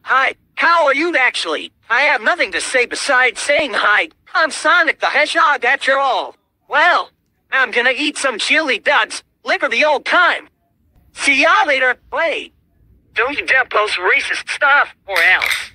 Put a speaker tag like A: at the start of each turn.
A: Hi, how are you actually? I have nothing to say besides saying hi. I'm Sonic the Hedgehog after all. Well, I'm gonna eat some chili dogs, liquor the old time. See ya later. Wait, don't you dare post racist stuff, or else.